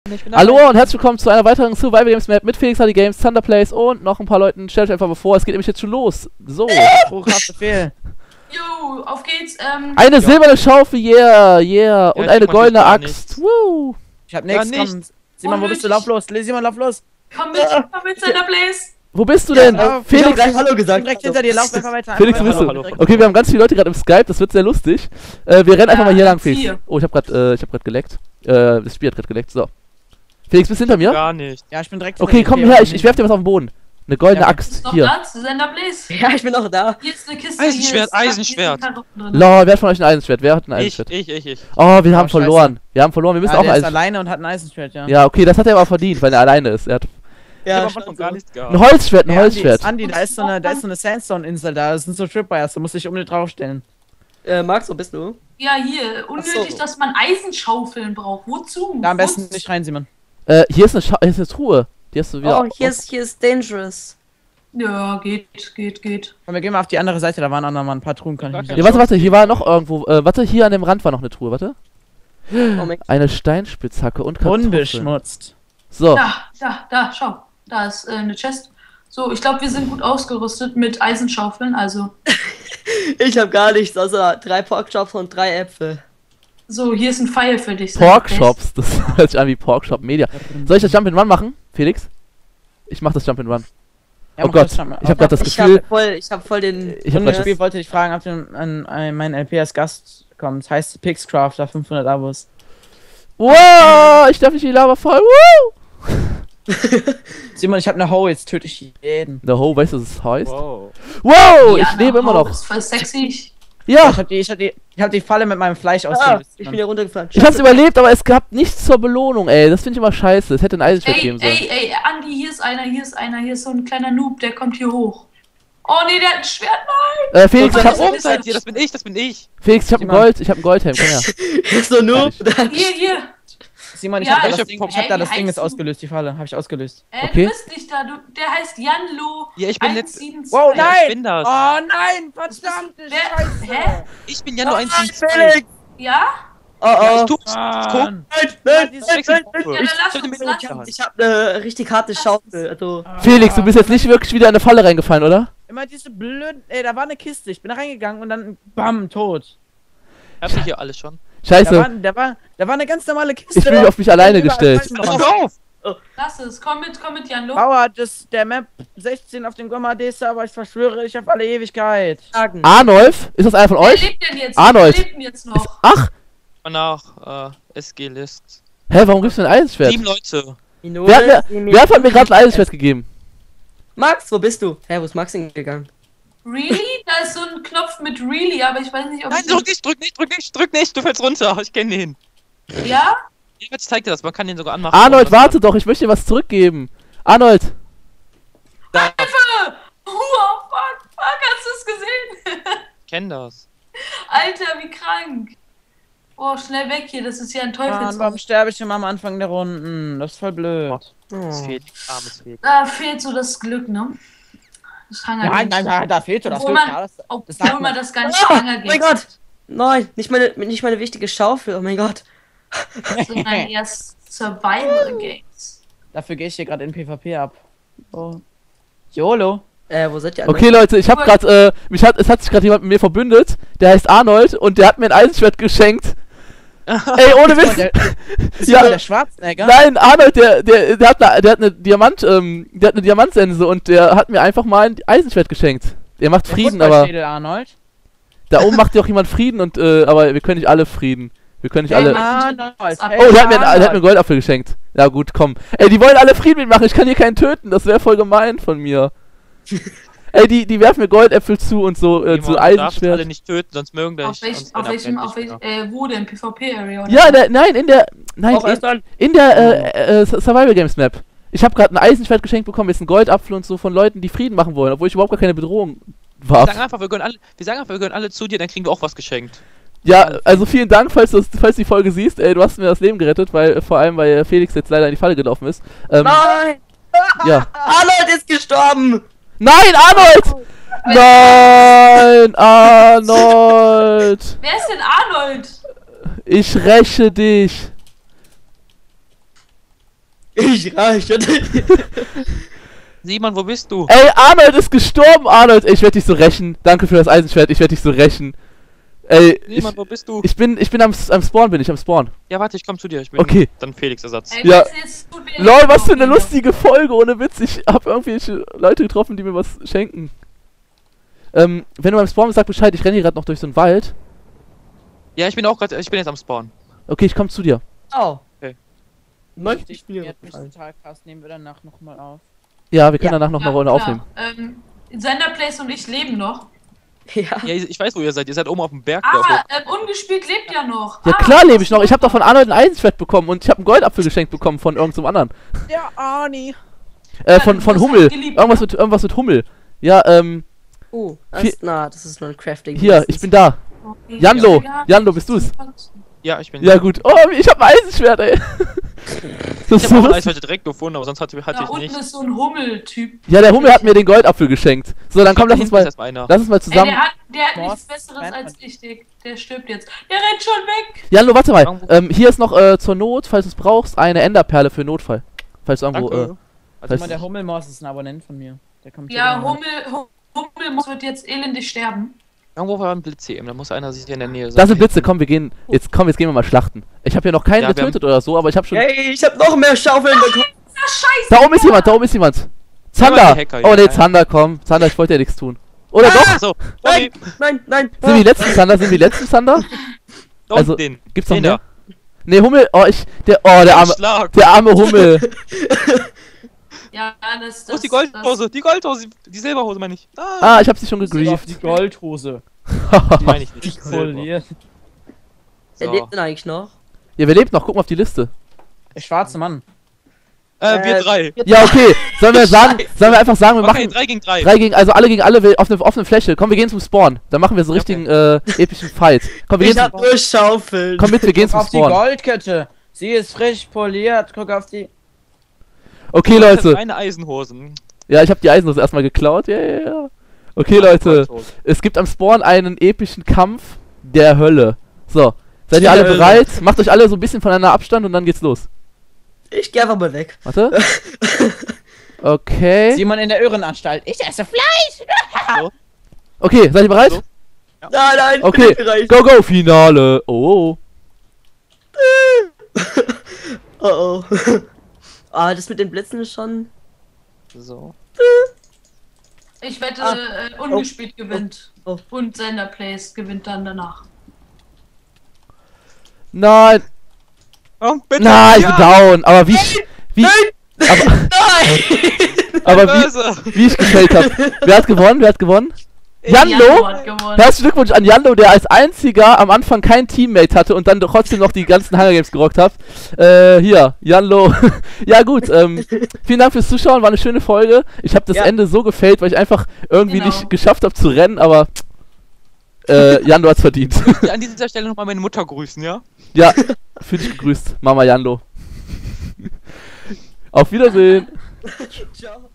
Hallo und herzlich willkommen zu einer weiteren Survival Games Map mit Felix HD Games, Thunder Plays und noch ein paar Leuten. Stellt euch einfach mal vor, es geht nämlich jetzt schon los. So. Befehl. Jo, auf geht's. Eine silberne Schaufel, yeah. Und eine goldene Axt. Woo. Ich hab nichts. Komm, Simon, wo bist du? Lauf los. Simon, lauf los. Komm mit Thunder Plays. Wo bist du denn? Felix, ich hab gleich Hallo gesagt. Direkt hinter dir, lauf einfach weiter. Felix, wo bist du? Okay, wir haben ganz viele Leute gerade im Skype, das wird sehr lustig. Wir rennen einfach mal hier lang, Felix. Hier. Oh, ich hab grad geleckt. Das Spiel hat grad geleckt, so. Felix, bist du hinter mir? Gar nicht. Ja, ich bin direkt Okay, komm her, ich werf dir was auf den Boden. Eine goldene Axt, Noch hier. Platz, Thunder Plays. Ja, ich bin auch da. Hier ist eine Kiste. Eisenschwert, hier ist Eisenschwert. drin. Lol, wer hat von euch ein Eisenschwert? Wer hat ein Ich. Eisenschwert? Oh, wir haben scheiße. verloren. Wir müssen Ja, auch der ein ist Eisenschwert. alleine und hat ein Eisenschwert, ja. Ja, okay, das hat er aber verdient, weil er alleine ist. Er hat Ich hab Ja, am Anfang gar nichts gehabt. ein Holzschwert, Andi, da ist so eine Sandstone-Insel da. Das sind so Tripwires, du musst dich unbedingt draufstellen. Max, wo bist du? Ja, hier. Unnötig, so. dass man Eisenschaufeln braucht. Wozu? Da am besten nicht rein, Simon. Hier ist eine Truhe. Die hast du wieder. Oh, hier ist dangerous. Ja, geht. Komm, wir gehen mal auf die andere Seite, da waren auch noch mal ein paar Truhen. Kann ich nicht Ja, warte, hier war noch irgendwo. Warte, hier an dem Rand war noch eine Truhe, warte. Oh mein Gott. Eine Steinspitzhacke und Kartoffeln. unbeschmutzt. So. Da, schau. Da ist eine Chest. So, ich glaube, wir sind gut ausgerüstet mit Eisenschaufeln, also. Ich hab gar nichts, außer 3 Porkchops und 3 Äpfel. So, hier ist ein Pfeil für dich. Thunder Plays. Porkshops, das hört sich an wie Porkshop Media. Soll ich das Jump'n'Run machen, Felix? Ich mach das Jump'n'Run. Ja, Oh mach Gott, das schon mal. ich hab grad das Ich Gefühl. hab voll den. Ich hab Und grad das Spiel wollte ich fragen, ob du an meinen LP als Gast kommst. Heißt Pixcrafter, 500 Abos. Wow, ich darf nicht in die Lava fallen. Woo! Simon, ich hab eine Hoe, jetzt töte ich jeden. The Ho, weißt du, was es heißt? Wow. Wow, Ja, ich lebe immer noch. Ist voll sexy. Ja, Ich hab die Falle mit meinem Fleisch Ah, ausgelöst. ich bin hier runtergefallen. ich hab's überlebt, aber es gab nichts zur Belohnung, ey. Das finde ich immer scheiße. Es hätte ein Eisenschwert geben sollen. Ey, Andi, hier ist einer. Hier ist so ein kleiner Noob, der kommt hier hoch. Oh nee, der hat ein Schwert, nein! Felix, ich Da hab, oben seid ihr, das bin ich. Felix, ich hab ein Goldhelm, komm her. So nur. Hier. Simon, ich Ja, hab da ich das hab Ding, den ich hab da Hey, das wie Ding heißt jetzt du? ausgelöst, die Falle, hab ich ausgelöst. Okay. Du bist nicht da, der heißt Janlo. Ja, ich bin jetzt. 172. Wow, Ja, nein! ich bin das. Oh nein, verdammte Wer? Scheiße! Hä? Ich bin ja nur Felix! 172. Ja? Oh, Ah. ich tu's. Mann. Nein, Ja, dann lass uns, Ich hab eine richtig harte Schaufel. Also. Felix, du bist jetzt nicht wirklich wieder in eine Falle reingefallen, oder? Immer diese blöden. Ey, da war eine Kiste, ich bin da reingegangen und dann BAM, tot. Habt ihr hier alles schon? Scheiße, Da war eine ganz normale Kiste. ich bin mich auf mich alleine gestellt. Pass auf! lass es. Komm mit, Janlo. Bauer, der Map 16 auf dem Gomma D-Server, ich verschwöre, ich auf alle Ewigkeit. Arnolf? Ist das einer von Wer euch? lebt denn jetzt? Arnold. Wer lebt denn jetzt noch? Ach! Nach SG-List. Hä, warum gibt's denn ein Eisenschwert? 7 Leute. Wer hat mir gerade ein Eisenschwert gegeben? Max, wo bist du? Hä, wo ist Max hingegangen? Really? Da ist so ein Knopf mit Really, aber ich weiß nicht, ob Nein, drück nicht, du fällst runter. Ich kenne den. Ja? Jetzt zeigt dir das, man kann den sogar anmachen. Arnold, warte doch, ich möchte dir was zurückgeben. Arnold! Da, Oh, fuck, hast du es gesehen? ich kenn das. Alter, wie krank. Oh, schnell weg hier, das ist ja ein Mann, warum Teufelshaus. sterbe ich immer am Anfang der Runden? Das ist voll blöd. Es fehlt, armes fehlt. Da fehlt so das Glück, ne? Das Hunger Nein, Games. da fehlt das. Obwohl Glück, man- ja, das sagt Obwohl man. man das ganze Hunger Oh mein Games Gott! Nein, nicht meine wichtige Schaufel, oh mein Gott. sondern erst Survival Games. Dafür gehe ich hier gerade in PvP ab. Oh. YOLO. Wo seid ihr alle? Okay, Leute, ich hab grad, es hat sich gerade jemand mit mir verbündet, der heißt Arnold und der hat mir ein Eisenschwert geschenkt. Ey, ohne Witz! Ja, Ja, der Schwarzenegger. nein, Arnold, der hat eine Diamantsense und der hat mir einfach mal ein Eisenschwert geschenkt. Der macht Frieden, aber Arnold. da oben macht ja auch jemand Frieden und, aber wir können nicht alle Frieden. Wir können nicht alle... Arnold. Oh, der hat mir einen Goldapfel geschenkt. Ja gut, komm. Ey, die wollen alle Frieden mitmachen, ich kann hier keinen töten, das wäre voll gemein von mir. Ey, die werfen mir Goldäpfel zu und so, zu alle Eisenschwert. nicht töten, sonst mögen wir Auf welchem, wo denn? PvP-Area? Ja, in der Survival Games Map. Ich habe gerade ein Eisenschwert geschenkt bekommen, jetzt einen Goldapfel und so von Leuten, die Frieden machen wollen, obwohl ich überhaupt gar keine Bedrohung war. Wir sagen einfach, wir gehören alle zu dir, dann kriegen wir auch was geschenkt. Ja, also vielen Dank, falls du die Folge siehst. Ey, du hast mir das Leben gerettet, vor allem weil Felix jetzt leider in die Falle gelaufen ist. Nein! Ja. Arnold ist gestorben! Nein, Arnold! Nein, Arnold! Wer ist denn Arnold? Ich räche dich. Ich reiche. Simon, wo bist du? Ey, Arnold ist gestorben, Arnold. Ey, ich werde dich so rächen. Danke für das Eisenschwert, ich werde dich so rächen. Ey, Simon, wo bist du? ich bin am Spawn, bin ich am Spawn. Ja, warte, ich komm zu dir. Ich bin Okay. dann Felix-Ersatz. Ey, Ja. weißt du, jetzt tut mir Lol, leid, was für eine Marvin. lustige Folge, ohne Witz. Ich hab irgendwelche Leute getroffen, die mir was schenken. Wenn du beim Spawn bist, sag Bescheid, ich renne hier gerade noch durch so einen Wald. Ja, ich bin auch gerade, ich bin jetzt am Spawn. Okay, ich komm zu dir. Oh. Okay. Möchte Ich ich mir mir mich total krass, nehmen wir danach nochmal auf. Ja, wir können Ja. danach noch eine Ja, Runde klar. aufnehmen. Senderplace und ich leben noch. Ja. Ja, ich weiß, wo ihr seid. Ihr seid oben auf dem Berg. da hoch. Ungespielt lebt ja noch. Ja klar lebe ich noch, ich habe doch von Arnold ein Eisenschwert bekommen und ich habe einen Goldapfel geschenkt bekommen von irgendeinem anderen. Der Arnie. Von das Hummel. hab ich geliebt, Irgendwas mit Hummel. Ja, Das ist, das ist nur ein Crafting. hier, ich bin da. Okay. Janlo, Ja, Janlo, bist du's? Ja, ich bin. Ja gut. Oh, ich habe ein Eisenschwert, ey. Das Ich ist hab so auch ein lustig. Eis direkt gefunden, aber sonst hatte Da ich unten nicht. ist so ein Hummel-Typ. Ja, der Hummel hat mir den Goldapfel geschenkt. So, dann komm, Da lass uns hinten ist mal erstmal einer. lass uns mal Ey, zusammen. der hat Boss, nichts Besseres Fan als von- ich. Der stirbt jetzt. Der rennt schon weg. Janlo, warte mal. Irgendwo- Hier ist noch zur Not, falls du es brauchst, eine Enderperle für Notfall. Falls du irgendwo Danke. Also Weiß mal, der nicht. Hummelmaus ist ein Abonnent von mir. Der kommt Ja, hier immer. Hummel wird jetzt elendig sterben. Irgendwo war ein Blitz eben, da muss einer sich in der Nähe sein. Da sind Blitze, komm, jetzt gehen wir mal schlachten. Ich habe ja noch keinen Ja, wir getötet oder so, aber ich habe schon. Hey, ich hab noch mehr Schaufeln bekommen. Ah, scheiße. Da oben ist jemand, da oben ist jemand. Zander! die Hacker Oh hier, ne, ja. Zander, komm. Zander, ich wollte ja nichts tun. Oder doch? Achso, Nein, okay. nein. Sind die letzten Zander? Sind die letzten Zander? Da Also, unten den. Gibt's noch Den mehr? da. Ne, Hummel, der arme, Schlag. der arme Hummel. Ja, das. Wo ist die Goldhose? Die Goldhose, die Silberhose meine ich. Ah, ich hab sie schon Auf gegrieft. die Goldhose. Die meine ich nicht. Silber. Poliert. Wer So. lebt denn eigentlich noch? Ja, wer lebt noch? Guck mal auf die Liste. Der schwarze Mann. Wir drei. Ja, okay. Sollen wir einfach sagen, wir Okay, machen 3 gegen 3. also alle gegen alle auf eine offene Fläche. Komm, wir gehen zum Spawn. Dann machen wir so richtigen epischen Fight. Komm, wir Ich gehen hab nur Schaufeln. komm mit, wir gehen Guck zum auf die Spawn. Goldkette. Sie ist frisch poliert. Guck auf die. Okay, Leute. Eine Eisenhosen. Ja, ich habe die Eisenhose erstmal geklaut. Ja. Okay, Leute. Es gibt am Spawn einen epischen Kampf der Hölle. So, seid ihr Der alle Hölle. bereit? Macht euch alle so ein bisschen voneinander Abstand und dann geht's los. Ich geh einfach mal weg. Warte. Okay. Simon in der Irrenanstalt. Ich esse Fleisch. Okay, seid ihr bereit? So. Nein, Okay, ich bin bereit. go, Finale. Oh. Oh. Ah, das mit den Blitzen ist schon. So. Ich wette, Ah. ungespielt gewinnt. Oh. Und Senderplace gewinnt dann danach. Nein. Oh, bitte. Nein, ich bin down. Aber wie aber, Nein! aber Böse. wie ich gefällt habe. Wer hat gewonnen? Janlo? hat gewonnen. Herzlichen Glückwunsch an Janlo, der als einziger am Anfang kein Teammate hatte und dann trotzdem noch die ganzen Hunger Games gerockt hat. Hier, Janlo. Ja gut, vielen Dank fürs Zuschauen, war eine schöne Folge. Ich habe das Ja. Ende so gefällt, weil ich einfach irgendwie Genau. nicht geschafft habe zu rennen, aber Janlo hat's verdient. Ja, an dieser Stelle nochmal meine Mutter grüßen, ja? Ja, für dich gegrüßt, Mama Janlo. Auf Wiedersehen. Ciao.